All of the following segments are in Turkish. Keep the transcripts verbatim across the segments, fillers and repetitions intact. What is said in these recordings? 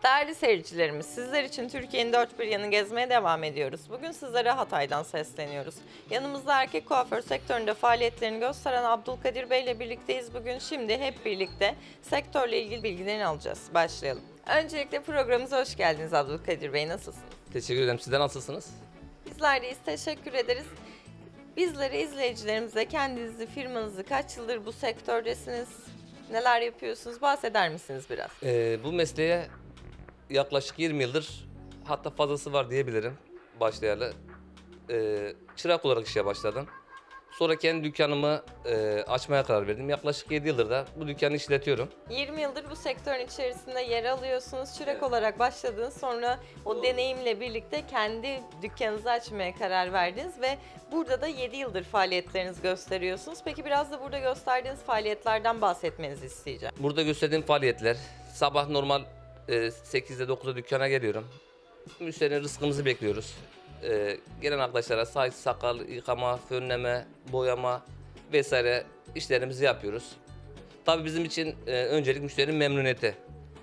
Değerli seyircilerimiz, sizler için Türkiye'nin dört bir yanını gezmeye devam ediyoruz. Bugün sizlere Hatay'dan sesleniyoruz. Yanımızda erkek kuaför sektöründe faaliyetlerini gösteren Abdülkadir Bey ile birlikteyiz bugün. Şimdi hep birlikte sektörle ilgili bilgilerini alacağız. Başlayalım. Öncelikle programımıza hoş geldiniz Abdülkadir Bey. Nasılsınız? Teşekkür ederim. Sizler nasılsınız? Bizler deyiz. Teşekkür ederiz. Bizleri, izleyicilerimize kendinizi, firmanızı, kaç yıldır bu sektördesiniz, neler yapıyorsunuz bahseder misiniz biraz? Ee, bu mesleğe yaklaşık yirmi yıldır, hatta fazlası var diyebilirim başlayalı. Ee, çırak olarak işe başladım. Sonra kendi dükkanımı e, açmaya karar verdim. Yaklaşık yedi yıldır da bu dükkanı işletiyorum. yirmi yıldır bu sektörün içerisinde yer alıyorsunuz. Çırak Evet. olarak başladınız. Sonra o deneyimle birlikte kendi dükkanınızı açmaya karar verdiniz ve burada da yedi yıldır faaliyetlerinizi gösteriyorsunuz. Peki biraz da burada gösterdiğiniz faaliyetlerden bahsetmenizi isteyeceğim. Burada gösterdiğim faaliyetler, sabah normal e, sekizde dokuzda dükkana geliyorum. Müşterinin rızkımızı bekliyoruz. Ee, gelen arkadaşlara saç, sakal, yıkama, fönleme, boyama vesaire işlerimizi yapıyoruz. Tabii bizim için e, öncelik müşterinin memnuniyeti.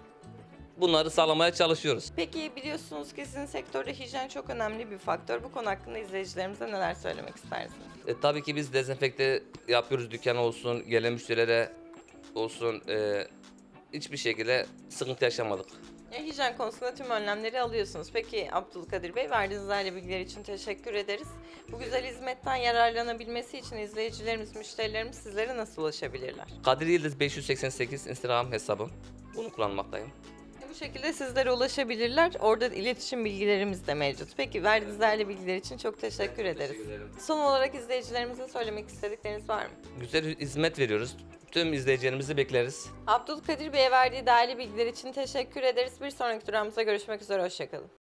Bunları sağlamaya çalışıyoruz. Peki biliyorsunuz ki sizin sektörde hijyen çok önemli bir faktör. Bu konu hakkında izleyicilerimize neler söylemek istersiniz? E, tabii ki biz dezenfekte yapıyoruz, dükkan olsun, gelen müşterilere olsun. E, hiçbir şekilde sıkıntı yaşamadık. Ya, hijyen konusunda tüm önlemleri alıyorsunuz. Peki Abdülkadir Bey, verdiğiniz değerli bilgiler için teşekkür ederiz. Bu güzel hizmetten yararlanabilmesi için izleyicilerimiz, müşterilerimiz sizlere nasıl ulaşabilirler? Kadir Yıldız beş yüz seksen sekiz Instagram hesabım. Bunu kullanmaktayım. Bu şekilde sizlere ulaşabilirler. Orada iletişim bilgilerimiz de mevcut. Peki verdiğiniz değerli bilgiler için çok teşekkür ederiz. Teşekkür ederim. Son olarak izleyicilerimize söylemek istedikleriniz var mı? Güzel hizmet veriyoruz. Tüm izleyicilerimizi bekleriz. Abdülkadir Bey'e verdiği değerli bilgiler için teşekkür ederiz. Bir sonraki durağımıza görüşmek üzere. Hoşçakalın.